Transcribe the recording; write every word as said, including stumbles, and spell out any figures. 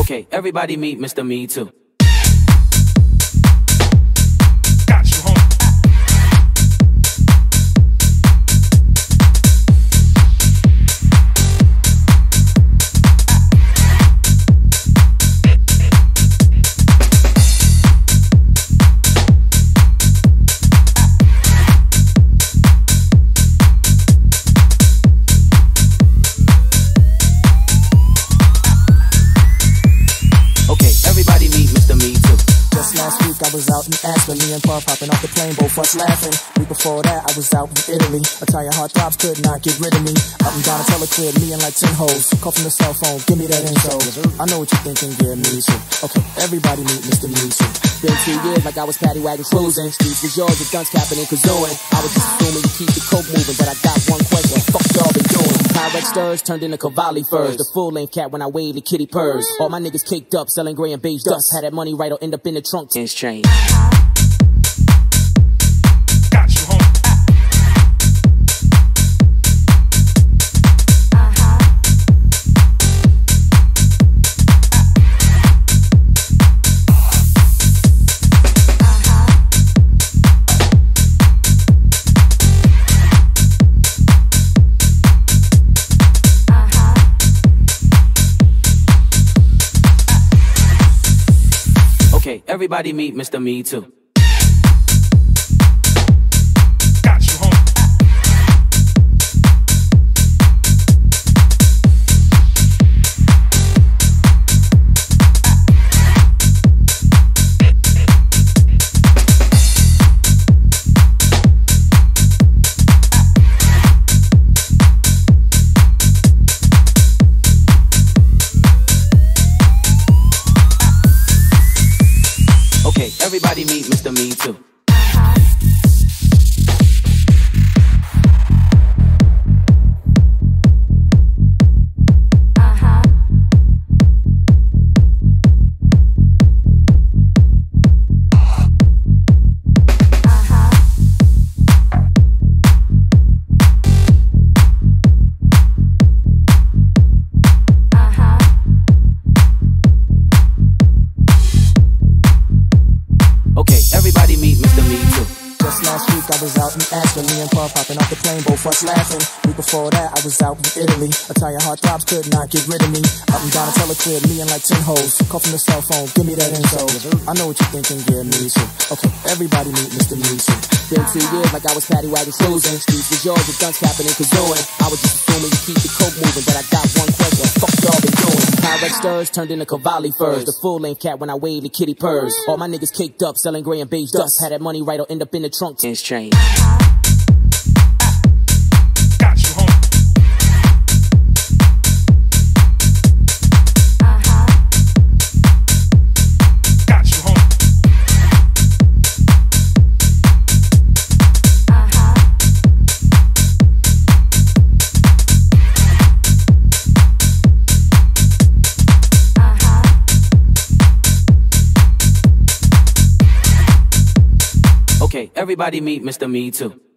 Okay, everybody meet Mister Me Too. Got you, home. Last week I was out in Aspen, me and Puff hopping off the plane, both us laughing. Week before that I was out in Italy. Italian heartthrobs could not get rid of me. Up and down a teleclear, me and like ten hoes. Call from the cell phone, give me that info. I know what you're thinking, yeah, me too. Okay, everybody meet Mister Me Too. Been two years like I was paddy wagon cruising. Streets was yours with guns capping and kazooing. I was just assuming you keep the coke moving, but I got one question, fuck y'all been doing? Pyrex stirs turned into Cavalli furs. The full length cat when I waved the kitty purrs. All my niggas caked up, selling gray and beige dust. Had that money right, or end up in the trunk. It's changed. Got you, home. Okay, everybody meet Mister Me Too. Got you, home. Okay, everybody meet Mister Me Too. Everybody meet Mister Me Too. Just last week I was out in Aspen, me and Puff hopping off the plane, both us laughing. Week before that I was out in Italy. Italian heartthrobs could not get rid of me. Up and down a teleclear, me and like ten hoes. Call from the cell phone, give me that info. I know what you're thinking, yeah, me too. Okay, everybody meet Mister Me Too. Been two years like I was paddy wagon cruising. Streets was yours with guns capping and kazooing. I was just assuming you keep the coke moving, but I got one question, fuck y'all been doing? Pyrex stirs turned into Cavalli furs. The full length cat when I waved the kitty purrs. All my niggas caked up, selling gray and beige dust. Had that money right, or end up in the trunk. It's changed. Got you, home. Got you, home. Okay, everybody meet Mister Me Too.